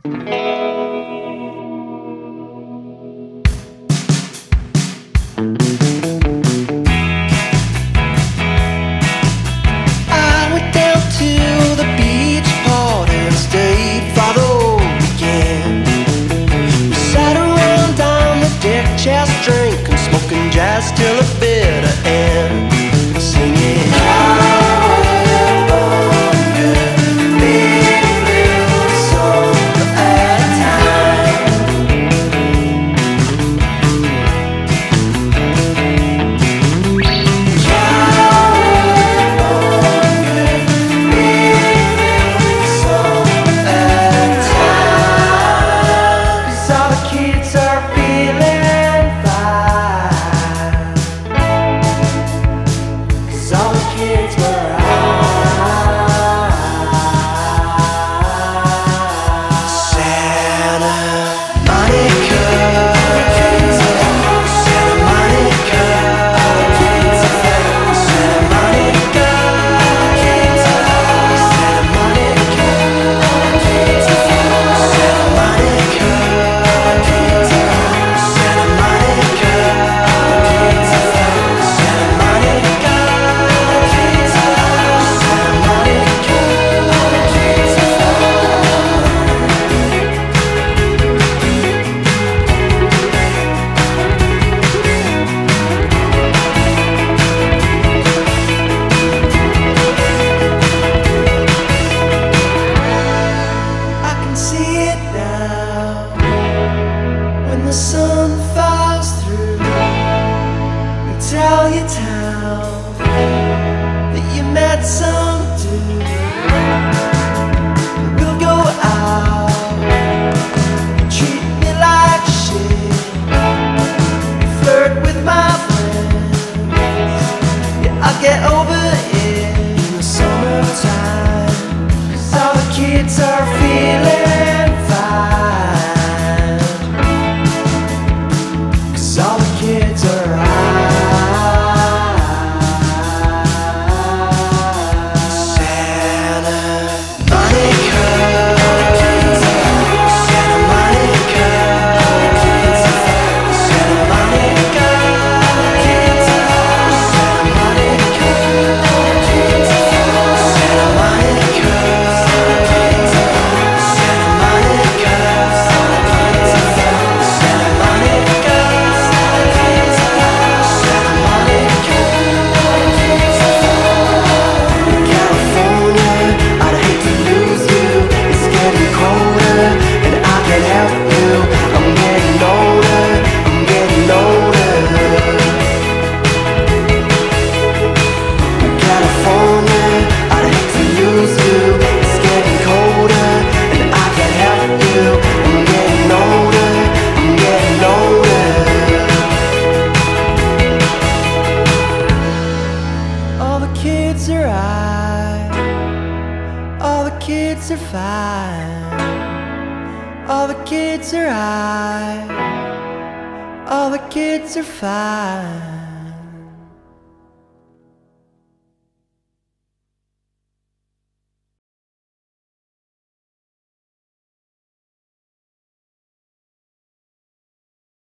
I went down to the beach part and stayed for the weekend. We sat around on the deck, just drinking, smoking jazz till the bitter end, singing the sun falls through and tell your town that you met some dude. We'll go out and treat me like shit, flirt with my friends. Yeah, I'll get over it in the summertime, 'cause all the kids are feeling fine. All the kids are Santa Monica, Santa Monica, Santa Monica, Santa Monica, Santa Monica, Santa Monica, Santa Monica. All the kids are fine. All the kids are high. All the kids are fine.